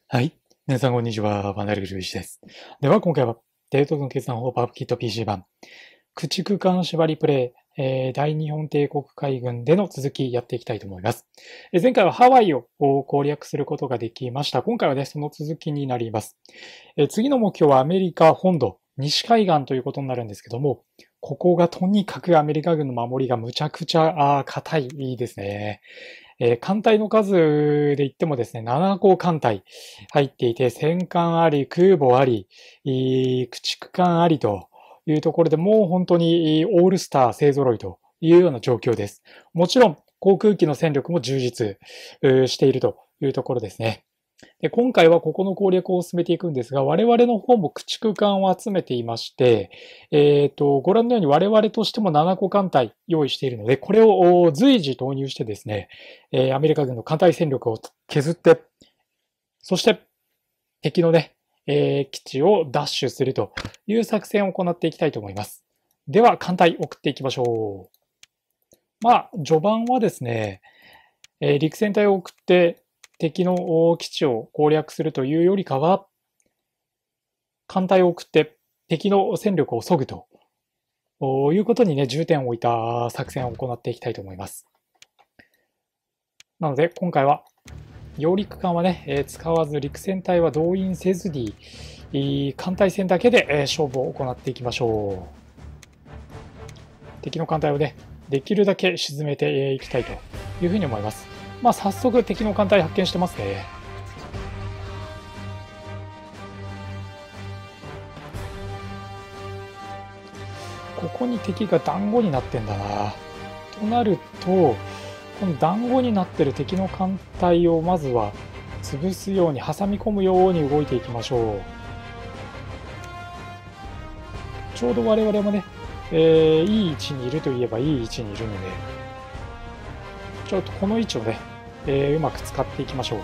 はい。皆さん、こんにちは。バナルルイシです。では、今回は、デートの決算法パブキット PC 版、駆逐艦縛りプレイ、大日本帝国海軍での続きやっていきたいと思います。前回はハワイを攻略することができました。今回はね、その続きになります。次の目標はアメリカ本土、西海岸ということになるんですけども、ここがとにかくアメリカ軍の守りがむちゃくちゃ硬いですね。艦隊の数で言ってもですね、7個艦隊入っていて、戦艦あり、空母あり、駆逐艦ありというところで、もう本当にオールスター勢揃いというような状況です。もちろん、航空機の戦力も充実しているというところですね。で、今回はここの攻略を進めていくんですが、我々の方も駆逐艦を集めていまして、ご覧のように我々としても7個艦隊用意しているので、これを随時投入してですね、アメリカ軍の艦隊戦力を削って、そして敵のね、基地を奪取するという作戦を行っていきたいと思います。では、艦隊送っていきましょう。序盤はですね、陸戦隊を送って敵の基地を攻略するというよりかは、艦隊を送って敵の戦力を削ぐということにね、重点を置いた作戦を行っていきたいと思います。なので、今回は、揚陸艦はね、使わず、陸戦隊は動員せずに、艦隊戦だけで勝負を行っていきましょう。敵の艦隊をね、できるだけ沈めていきたいというふうに思います。早速敵の艦隊発見してますね。ここに敵が団子になってんだな。となると、この団子になってる敵の艦隊をまずは潰すように挟み込むように動いていきましょう。ちょうど我々もね、いい位置にいるといえばいい位置にいるので、ちょっとこの位置をね、うまく使っていきましょ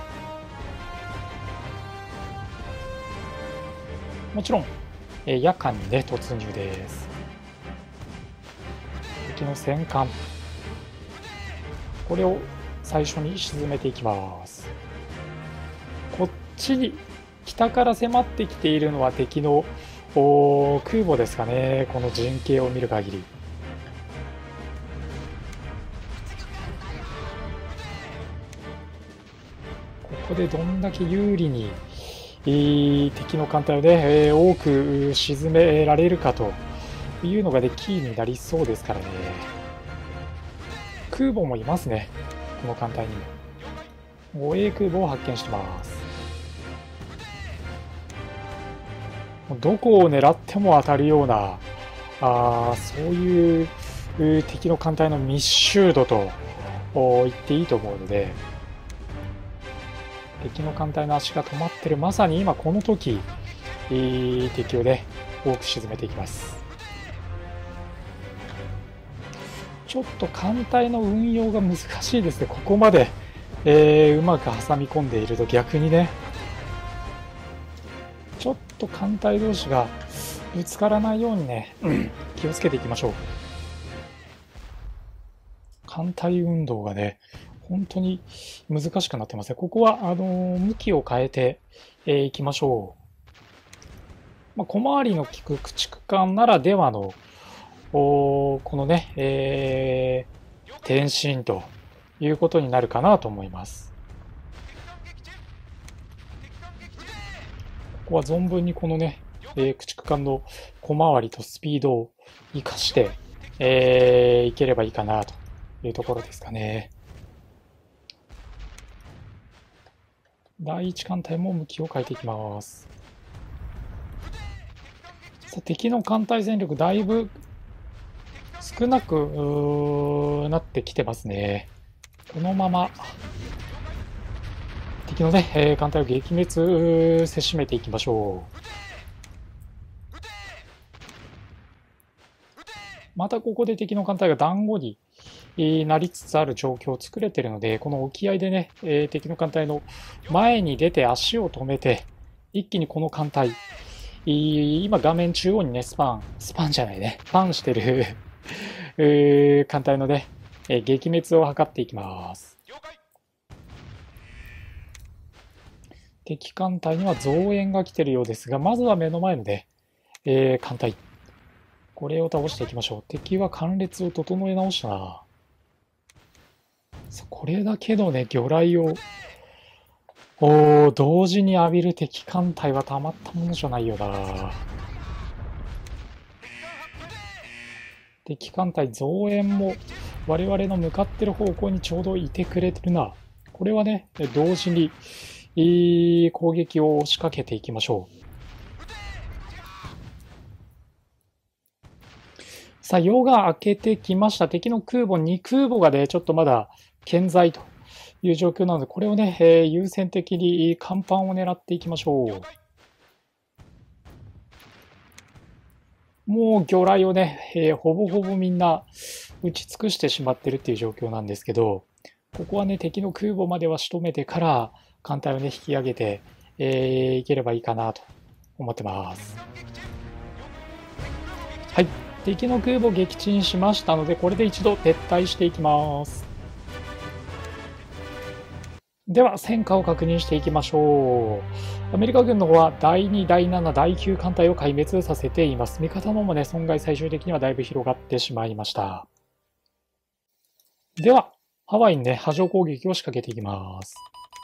う。もちろん、夜間にね、突入です。敵の戦艦。これを最初に沈めていきます。こっちに北から迫ってきているのは敵の空母ですかね。この陣形を見る限り。ここでどんだけ有利に敵の艦隊をね、多く沈められるかというのがね、キーになりそうですからね。空母もいますね。この艦隊にも。護衛空母を発見してます。どこを狙っても当たるような、そういう敵の艦隊の密集度と言っていいと思うので、敵の艦隊の足が止まってるまさに今この時、敵をね、多く沈めていきます。ちょっと艦隊の運用が難しいですね。ここまで、うまく挟み込んでいると逆にね、ちょっと艦隊同士がぶつからないようにね、気をつけていきましょう。艦隊運動がね、本当に難しくなってますね。ここは向きを変えていきましょう。小回りの利く駆逐艦ならではのこのね、転進ということになるかなと思います。ここは存分にこのね、駆逐艦の小回りとスピードを生かして、いければいいかなというところですかね。第一艦隊も向きを変えていきます。さあ、敵の艦隊戦力だいぶ少なくなってきてますね。このまま敵のね、艦隊を撃滅せしめていきましょう。またここで敵の艦隊が団子になりつつある状況を作れているので、この沖合でね、敵の艦隊の前に出て足を止めて、一気にこの艦隊、今画面中央にね、スパンじゃないね、パンしてる艦隊のね、撃滅を図っていきます。 敵艦隊には増援が来てるようですが、まずは目の前のね、艦隊。これを倒していきましょう。敵は艦列を整え直したな。これだけのね、魚雷を同時に浴びる敵艦隊はたまったものじゃないよな。敵艦隊増援も我々の向かってる方向にちょうどいてくれてるな。これはね、同時に攻撃を仕掛けていきましょう。さあ、夜が明けてきました。敵の空母、2空母がね、ちょっとまだ健在という状況なので、これをね、優先的に甲板を狙っていきましょう。もう魚雷をね、ほぼほぼみんな撃ち尽くしてしまってるっていう状況なんですけど、ここはね、敵の空母までは仕留めてから艦隊をね、引き上げていければいいかなと思ってます。はい、敵の空母撃沈しましたので、これで一度撤退していきます。では戦果を確認していきましょう。アメリカ軍の方は第2、第7、第9艦隊を壊滅させています。味方の方もね、損害最終的にはだいぶ広がってしまいました。では、ハワイにね、波状攻撃を仕掛けていきます。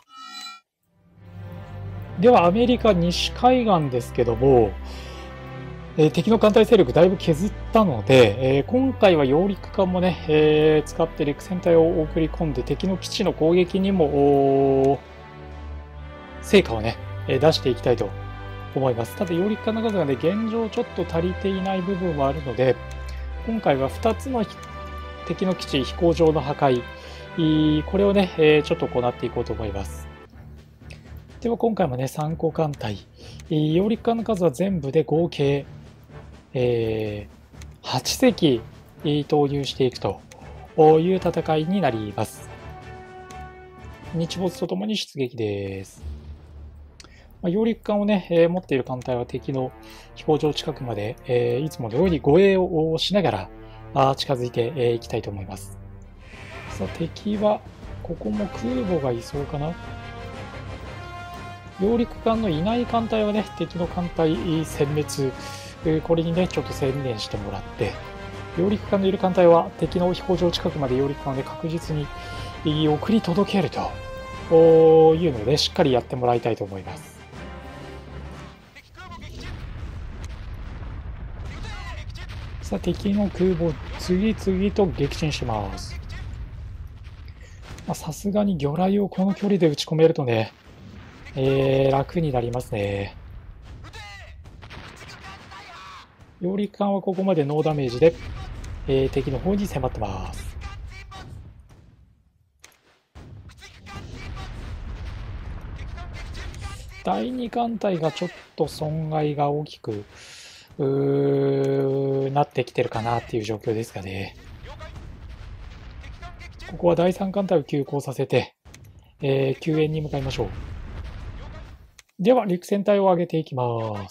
では、アメリカ西海岸ですけども、敵の艦隊勢力だいぶ削ったので、今回は揚陸艦もね、使って陸戦隊を送り込んで敵の基地の攻撃にも成果をね、出していきたいと思います。ただ揚陸艦の数がね、現状ちょっと足りていない部分はあるので、今回は2つの敵の基地飛行場の破壊、これをね、ちょっと行っていこうと思います。では今回もね、3個艦隊、揚陸艦の数は全部で合計8隻投入していくという戦いになります。日没とともに出撃です。揚陸艦をね、持っている艦隊は敵の飛行場近くまで、いつものように護衛をしながら近づいていきたいと思います。さあ、敵はここも空母がいそうかな。揚陸艦のいない艦隊はね、敵の艦隊殲滅、これにね、ちょっと専念してもらって、揚陸艦のいる艦隊は敵の飛行場近くまで揚陸艦をね、確実に送り届けるというので、しっかりやってもらいたいと思います。さあ、敵の空母、次々と撃沈します。さすがに魚雷をこの距離で撃ち込めるとね、楽になりますね。揚陸艦はここまでノーダメージで、敵の方に迫ってます。第2艦隊がちょっと損害が大きくなってきてるかなっていう状況ですかね。ここは第3艦隊を急行させて、救援に向かいましょう。では陸戦隊を上げていきます。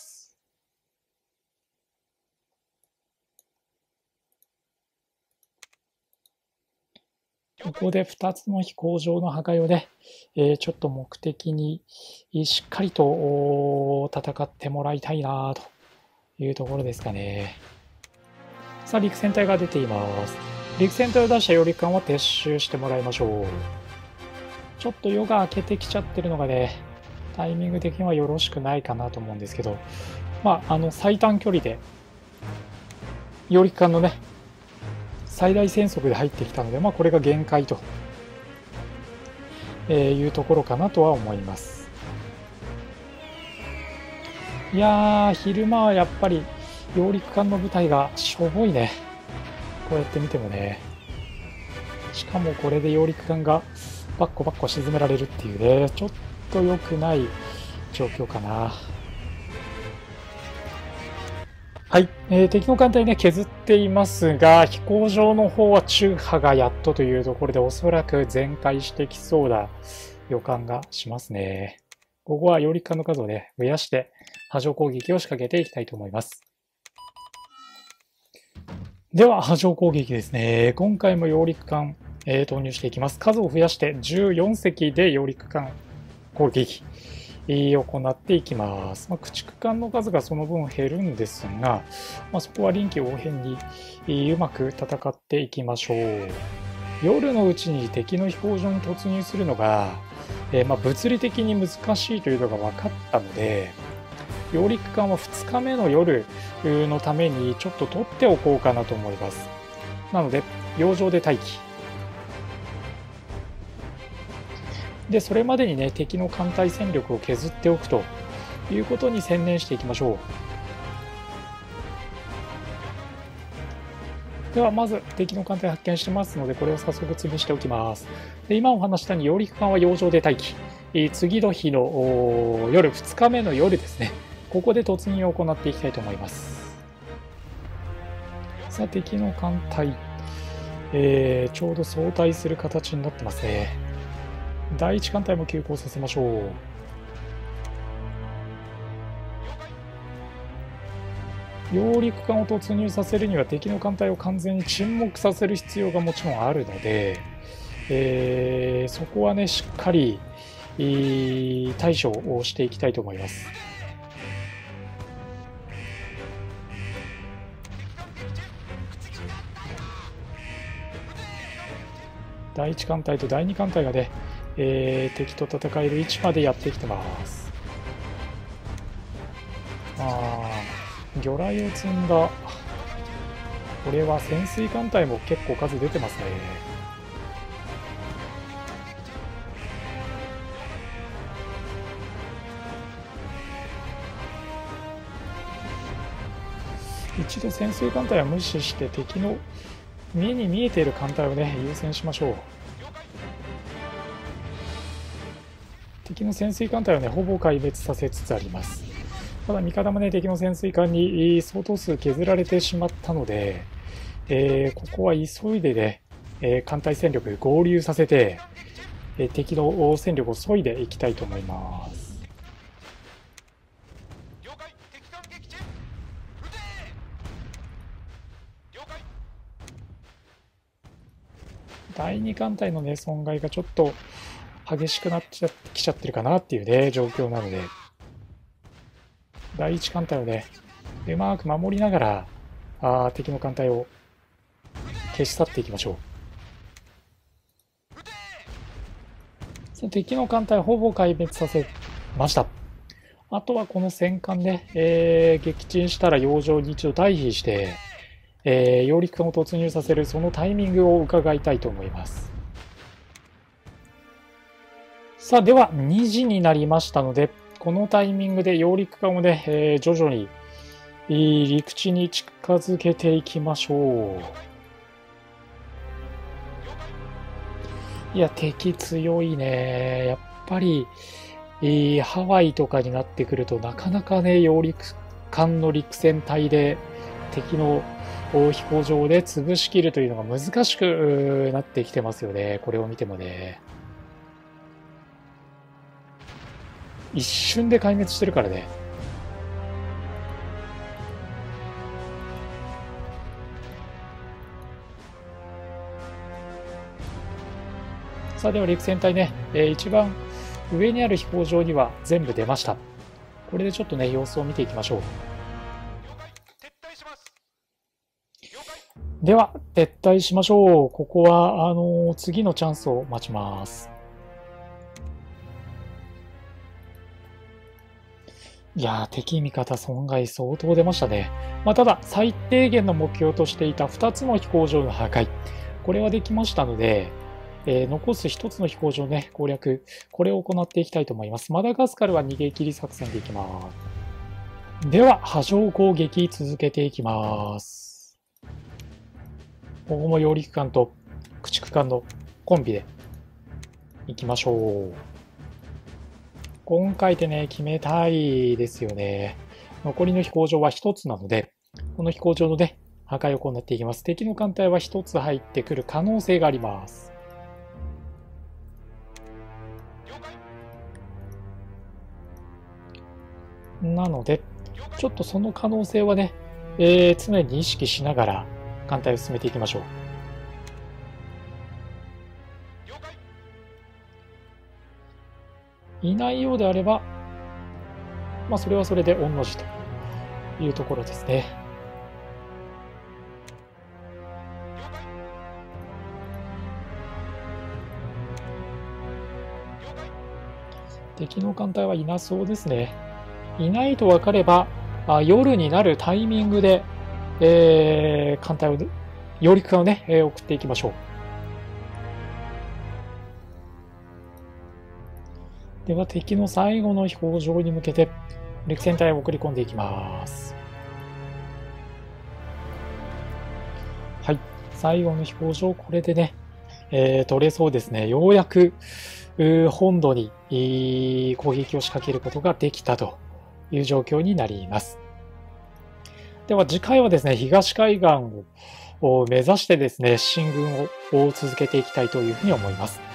ここで2つの飛行場の破壊をね、ちょっと目的にしっかりと戦ってもらいたいなというところですかね。さあ、陸戦隊が出ています。陸戦隊を出した揚陸艦は撤収してもらいましょう。ちょっと夜が明けてきちゃってるのがね、タイミング的にはよろしくないかなと思うんですけど、最短距離で揚陸艦のね、最大戦速で入ってきたので、これが限界と、いうところかなとは思います。いやー、昼間はやっぱり揚陸艦の部隊がしょぼいね。こうやって見てもね。しかもこれで揚陸艦がバッコバッコ沈められるっていうね、ちょっと良くない状況かな。はい、敵の艦隊ね、削っていますが、飛行場の方は中波がやっとというところで、おそらく全壊してきそうな予感がしますね。ここは揚陸艦の数をね、増やして、波状攻撃を仕掛けていきたいと思います。では、波状攻撃ですね。今回も揚陸艦、投入していきます。数を増やして14隻で揚陸艦攻撃。 行っていきます。駆逐艦の数がその分減るんですが、そこは臨機応変にうまく戦っていきましょう。夜のうちに敵の飛行場に突入するのが、物理的に難しいというのが分かったので、揚陸艦は2日目の夜のためにちょっと取っておこうかなと思います。なので、洋上で待機。で、それまでにね、敵の艦隊戦力を削っておくということに専念していきましょう。では、まず敵の艦隊発見してますので、これを早速潰しておきます。で、今お話したように、揚陸艦は洋上で待機。次の日の夜、2日目の夜ですね。ここで突入を行っていきたいと思います。さあ、敵の艦隊、ちょうど相対する形になってますね。第一艦隊も急行させましょう。揚陸艦を突入させるには敵の艦隊を完全に沈黙させる必要がもちろんあるので、そこはねしっかり対処をしていきたいと思います。第一艦隊と第二艦隊がね、敵と戦える位置までやってきてます。魚雷を積んだ。これは潜水艦隊も結構数出てますね。一度潜水艦隊は無視して敵の目に見えている艦隊をね優先しましょう。敵の潜水艦隊はねほぼ壊滅させつつあります。ただ味方もね敵の潜水艦に相当数削られてしまったので、ここは急いでね、艦隊戦力合流させて、敵の戦力を削いでいきたいと思います。第2艦隊のね損害がちょっと激しくなっちゃってきちゃってるかなっていうね状況なので、第1艦隊をねうまく守りながら敵の艦隊を消し去っていきましょう。その敵の艦隊ほぼ壊滅させました。あとはこの戦艦で、撃沈したら洋上に一度退避して、揚陸艦を突入させるそのタイミングを伺いたいと思います。さあでは2時になりましたので、このタイミングで揚陸艦をね、徐々に陸地に近づけていきましょう。いや敵強いね。やっぱりハワイとかになってくるとなかなかね揚陸艦の陸戦隊で敵の飛行場で潰しきるというのが難しくなってきてますよね。これを見てもね一瞬で壊滅してるからね。さあでは陸戦隊ね、一番上にある飛行場には全部出ました。これでちょっとね様子を見ていきましょう。では撤退しましょう。ここは次のチャンスを待ちます。いやー敵味方損害相当出ましたね。ただ最低限の目標としていた2つの飛行場の破壊、これはできましたので、残す1つの飛行場ね攻略、これを行っていきたいと思います。マダガスカルは逃げ切り作戦でいきます。では波状攻撃続けていきます。ここも揚陸艦と駆逐艦のコンビでいきましょう。今回でね決めたいですよね。残りの飛行場は1つなので、この飛行場のね破壊を行っていきます。敵の艦隊は1つ入ってくる可能性があります。なのでちょっとその可能性はね、常に意識しながら艦隊を進めていきましょう。いないようであればまあ、それはそれで御の字というところですね。敵の艦隊はいなそうですね。いないと分かれば、夜になるタイミングで、艦隊を、揚陸艦をね、送っていきましょう。では敵の最後の飛行場に向けて陸戦隊を送り込んでいきます。はい、最後の飛行場、これでね、取れそうですね。ようやく本土に攻撃を仕掛けることができたという状況になります。では次回はですね、東海岸を目指してですね、進軍を続けていきたいというふうに思います。